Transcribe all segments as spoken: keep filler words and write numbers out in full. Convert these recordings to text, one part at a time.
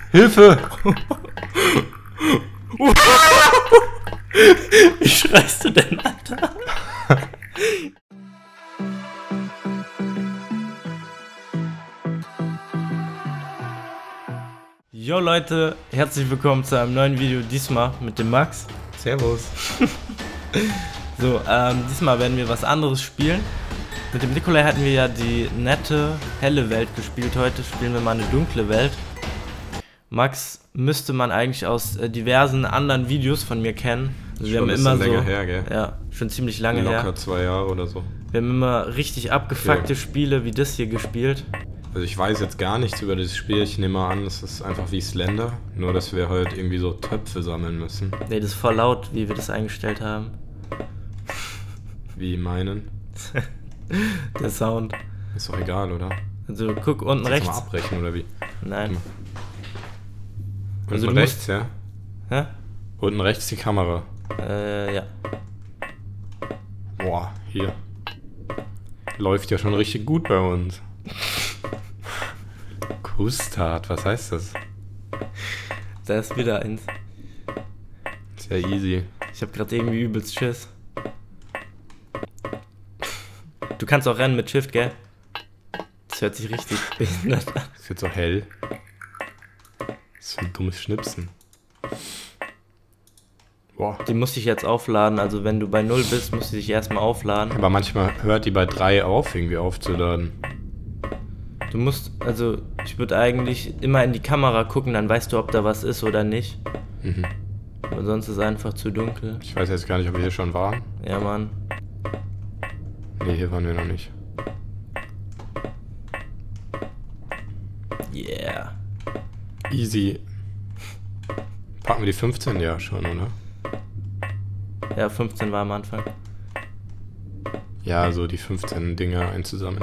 Hilfe! Wie schreist du denn, Alter? Jo Leute, herzlich willkommen zu einem neuen Video, diesmal mit dem Max. Servus. So, ähm, diesmal werden wir was anderes spielen. Mit dem Nikolai hatten wir ja die nette, helle Welt gespielt. Heute spielen wir mal eine dunkle Welt. Max müsste man eigentlich aus äh, diversen anderen Videos von mir kennen. Also wir haben immer so, länger her, gell? Ja, schon ziemlich lange Locker her. Locker zwei Jahre oder so. Wir haben immer richtig abgefuckte okay. Spiele wie das hier gespielt. Also ich weiß jetzt gar nichts über dieses Spiel. Ich nehme mal an, es ist einfach wie Slender. Nur, dass wir halt irgendwie so Töpfe sammeln müssen. Ne, das ist voll laut, wie wir das eingestellt haben. Wie meinen? Der Sound. Ist doch egal, oder? Also guck unten Soll ich rechts. mal abbrechen, oder wie? Nein. Unten Also du rechts, musst- ja? Hä? Unten rechts die Kamera. Äh, ja. Boah, hier. Läuft ja schon richtig gut bei uns. Kustat, was heißt das? Da ist wieder eins. Sehr easy. Ich hab grad irgendwie übelst Schiss. Du kannst auch rennen mit Shift, gell? Das hört sich richtig behindert an. Ist jetzt so hell. Das ist ein dummes Schnipsen. Boah. Die musste ich jetzt aufladen, also wenn du bei null bist, musst du dich erstmal aufladen. Aber manchmal hört die bei drei auf, irgendwie aufzuladen. Du musst, also ich würde eigentlich immer in die Kamera gucken, dann weißt du, ob da was ist oder nicht. Mhm. Aber sonst ist es einfach zu dunkel. Ich weiß jetzt gar nicht, ob wir hier schon waren. Ja, Mann. Ne, hier waren wir noch nicht. Yeah. Easy. Packen wir die fünfzehn? Ja, schon, oder? Ja, fünfzehn war am Anfang. Ja, so die fünfzehn Dinger einzusammeln.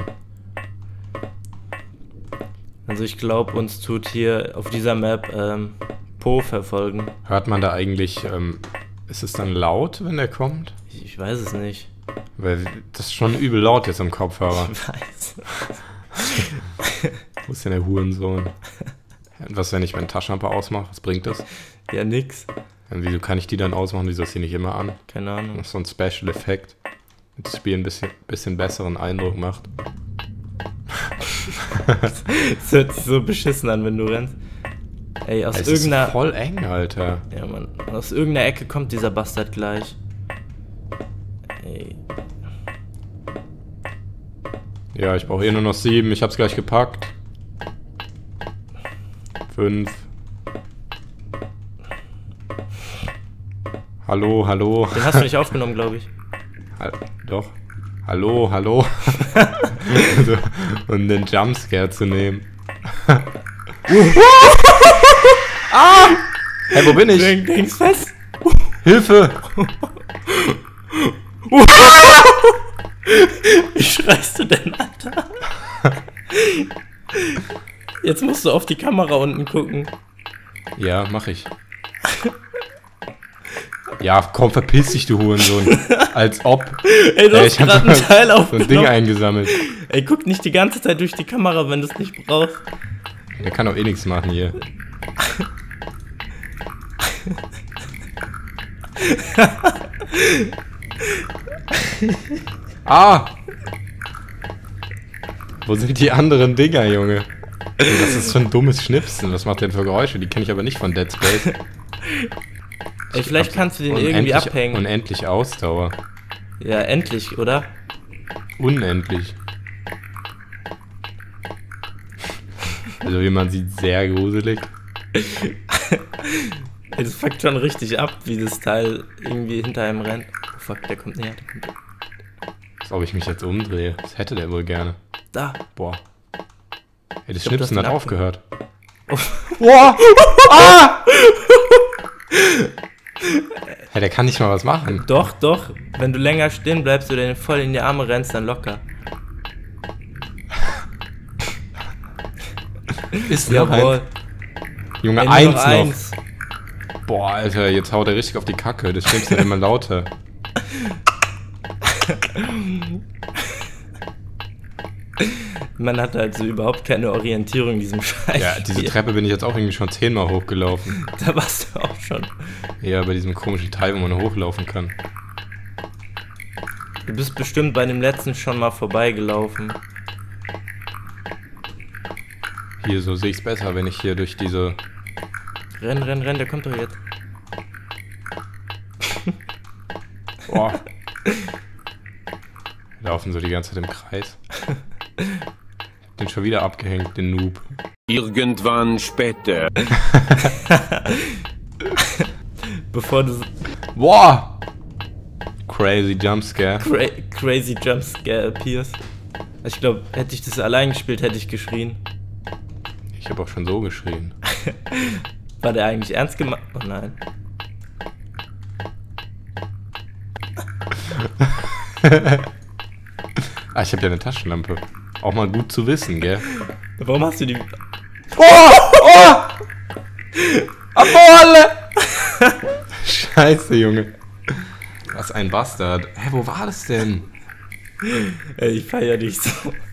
Also ich glaube, uns tut hier auf dieser Map ähm, Po verfolgen. Hört man da eigentlich, ähm, ist es dann laut, wenn der kommt? Ich, ich weiß es nicht. Weil das ist schon übel laut jetzt am Kopfhörer. Ich weiß. Wo ist denn der Hurensohn? Und was, wenn ich meine Taschenlampe ausmache? Was bringt das? Ja, nix. Und wieso kann ich die dann ausmachen? Wieso ist die nicht immer an? Keine Ahnung. Das ist so ein Special Effekt, damit das Spiel ein bisschen, bisschen besseren Eindruck macht. Das hört sich so beschissen an, wenn du rennst. Ey, aus Es irgendeiner... ist voll eng, Alter. Ja, Mann. Aus irgendeiner Ecke kommt dieser Bastard gleich. Ey. Ja, ich brauche eh nur noch sieben. Ich hab's gleich gepackt. Fünf. Hallo, hallo. Den hast du nicht aufgenommen, glaube ich. Ha- Doch. Hallo, hallo. Also, um den Jumpscare zu nehmen. Ah! Hey, wo bin ich? Denk, denkst fest? Hilfe! Wie schreist du denn, Alter? Jetzt musst du auf die Kamera unten gucken. Ja, mach ich. Ja, komm, verpiss dich, du Hurensohn. Als ob. Ey, du Ey, hast ich hab gerade einen Teil so ein aufgenommen. Ding eingesammelt. Ey, guck nicht die ganze Zeit durch die Kamera, wenn du es nicht brauchst. Der kann doch eh nichts machen hier. Ah! Wo sind die anderen Dinger, Junge? Das ist schon ein dummes Schnipsen. Was macht der denn für Geräusche? Die kenne ich aber nicht von Dead Space. Ey, vielleicht kannst du den irgendwie Unendlich- abhängen. Unendlich Ausdauer. Ja, endlich, oder? Unendlich. Also wie man sieht, sehr gruselig. Ey, das fuckt schon richtig ab, wie das Teil irgendwie hinter einem rennt. Oh fuck, der kommt näher, der kommt näher. Als ob ich mich jetzt umdrehe. Das hätte der wohl gerne. Da. Boah. Ey, das Ich glaub, du hast Schnipsen hat ihn aufgehört. Oh. Boah! Ah! Hey, der kann nicht mal was machen. Doch, doch. Wenn du länger stehen bleibst oder voll in die Arme rennst, dann locker. Ist noch Jawohl. ein... Junge, Ey, nur eins noch noch. eins. Boah, Alter, jetzt haut er richtig auf die Kacke. Das Schnipsen wird immer lauter. Man hat halt so überhaupt keine Orientierung in diesem Scheiß. Ja, diese Treppe bin ich jetzt auch irgendwie schon zehnmal hochgelaufen. Da warst du auch schon. Ja, bei diesem komischen Teil, wo man hochlaufen kann. Du bist bestimmt bei dem letzten schon mal vorbeigelaufen. Hier, so sehe ich es besser, wenn ich hier durch diese... Renn, renn, renn, der kommt doch jetzt. Boah. Wir laufen so die ganze Zeit im Kreis. Den schon wieder abgehängt, den Noob. Irgendwann später. Bevor du... Boah! Crazy Jumpscare. Cra crazy Jumpscare appears. Also ich glaube, hätte ich das allein gespielt, hätte ich geschrien. Ich habe auch schon so geschrien. War der eigentlich ernst gemeint? Oh nein. Ah, ich habe ja eine Taschenlampe. Auch mal gut zu wissen, gell? Warum hast du die... Oh! Oh! Abole! Scheiße, Junge. Was ein Bastard. Hä, wo war das denn? Ey, ich feier dich so.